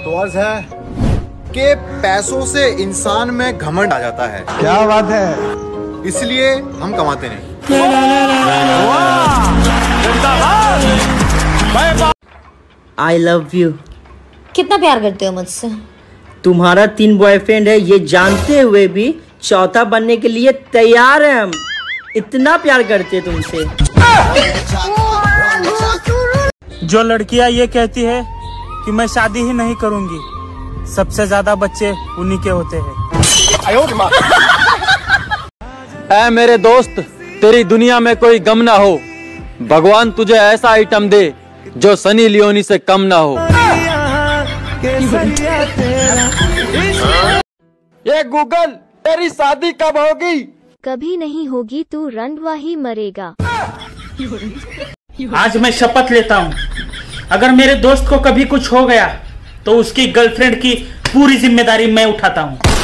तो अर्ज है कि पैसों से इंसान में घमंड आ जाता है। क्या बात है। इसलिए हम कमाते नहीं। I love you. कितना प्यार करते हो मुझसे? तुम्हारा 3 बॉयफ्रेंड है ये जानते हुए भी चौथा बनने के लिए तैयार है हम। इतना प्यार करते हैं तुमसे। जो लड़कियां ये कहती है कि मैं शादी ही नहीं करूंगी, सबसे ज्यादा बच्चे उन्हीं के होते हैं। ऐ मेरे दोस्त, तेरी दुनिया में कोई गम ना हो। भगवान तुझे ऐसा आइटम दे जो सनी लियोनी से कम ना हो। ये गूगल, तेरी शादी कब होगी? कभी नहीं होगी, तू रंडवा ही मरेगा। आज मैं शपथ लेता हूँ, अगर मेरे दोस्त को कभी कुछ हो गया तो उसकी गर्लफ्रेंड की पूरी जिम्मेदारी मैं उठाता हूँ।